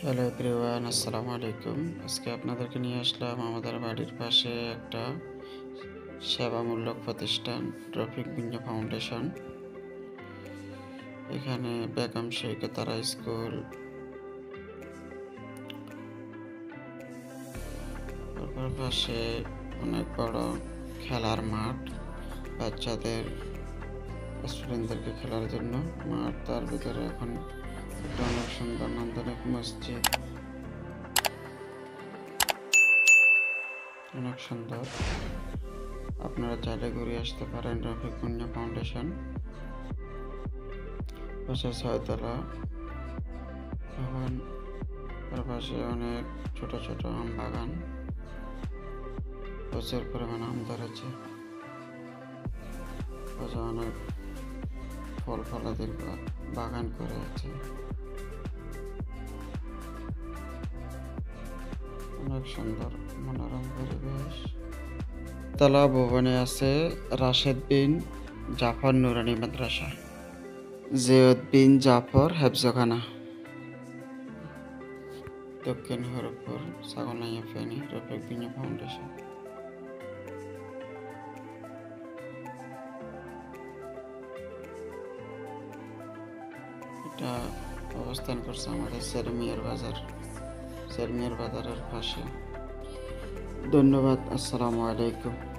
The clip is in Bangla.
হ্যালো এভরিওয়ান, আসসালামু আলাইকুম। আজকে আপনাদেরকে নিয়ে আসলাম আমাদের বাড়ির পাশে একটা সেবামূলক প্রতিষ্ঠান রফিক বিঞ্জ ফাউন্ডেশন। এখানে বেগম সৈকতারা স্কুল, তারপর পাশে অনেক বড় খেলার মাঠ, বাচ্চাদের স্টুডেন্টদেরকে খেলার জন্য মাঠ। তার ভিতরে এখন একটা অনেক সুন্দর নান্দনিক মসজিদ, অনেক সুন্দর। আপনারা চাইলে ঘুরে আসতে পারেন রফিক বিঞ্জ ফাউন্ডেশন। পাশে ছয়তলা ভবন, তার পাশে অনেক ছোট ছোট আম বাগান, প্রচুর পরিমাণ আম ধরেছে। পাশে অনেক ফল ফলাদির বাগান করে আছে, অনেক সুন্দর মনোরম পরিবেশ। তলা ভবনে আছে রাশেদ বিন জাফর নুরানি মাদ্রাসা, জিয়দ বিন জাফর হেফজখানা, দক্ষিণ হরপুর, ছাগলনাইয়া, ফেনী, রফিক বিঞ্জ ফাউন্ডেশন। এটা অবস্থান করছে আমাদের সেরমিয়ার বাজারের পাশে। ধন্যবাদ। আসসালামু আলাইকুম।